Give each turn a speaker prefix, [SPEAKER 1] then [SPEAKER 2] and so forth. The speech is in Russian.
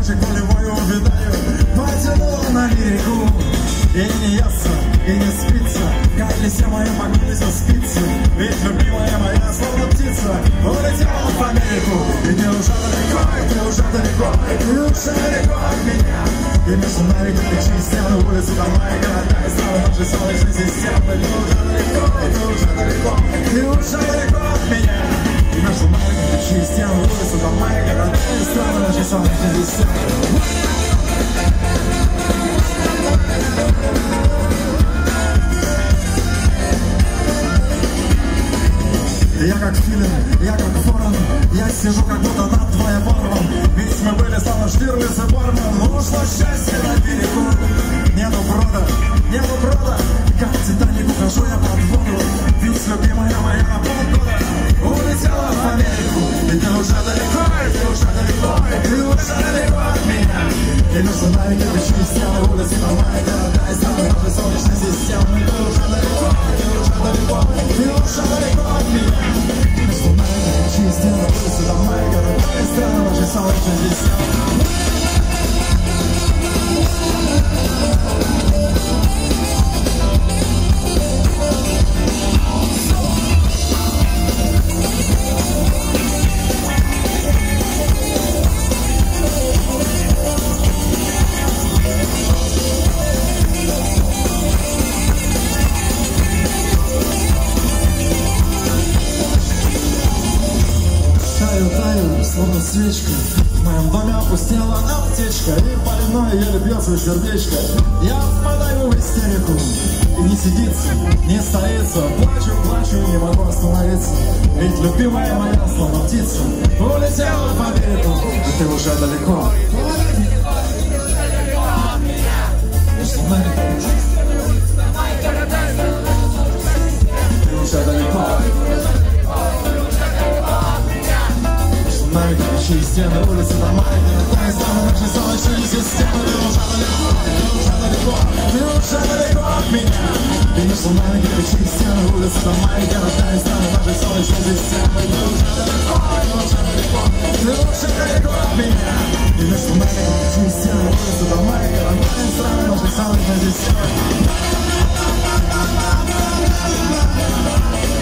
[SPEAKER 1] цветочек полевой увидаю. Потянула на лирику, и не естся, и не спится, как лися моя погнались спицы. Ведь любимая моя, словно птица, улетела в Америку. И ты уже далеко, и ты уже далеко, и ты уже далеко от меня. И между нами кирпичи, стены, улицы, дома и города, и страны нашей солнечной системы. И ты уже далеко, и ты уже далеко, и ты уже далеко от меня. И между нами кирпичи, стены, улицы, дома и города, и страны нашей солнечной системы. Я как филин, я как ворон, я сижу как будто над твоим вором. Ведь мы были словно Штирлиц и Борман. Ушло счастье на берегу. Нету брода, как Титаник ухожу я под воду. Ведь любимая моя на полгода улетела в Америку. И ты уже далеко, и ты уже далеко, и ты уже далеко от меня. И между нами кирпичи, стены, улицы, дома и города, и страны нашей солнечной системы. И ты уже далеко, и ты уже далеко, и ты уже далеко от меня. Между нами кирпичи, стены, улицы, дома и города, и страны нашей солнечной системы. Словно свечка, в моем доме опустела аптечка, и больное еле бьется сердечко. Я впадаю в истерику, и не сидится, не стоится. Плачу, не могу остановиться. Ведь любимая моя, словно птица, улетела в Америку. И ты уже далеко. Между нами ты уже далеко. Нами кирпичи, стены, улицы, дома и города, и страны нашей солнечной системы. Ты уже далеко, ты уже далеко от меня. И между нами кирпичи, стены, улицы, дома и города, и страны нашей солнечной системы. Ты уже далеко, ты уже далеко от меня. И между нами кирпичи, стены, улицы, дома и города, и страны нашей солнечной системы.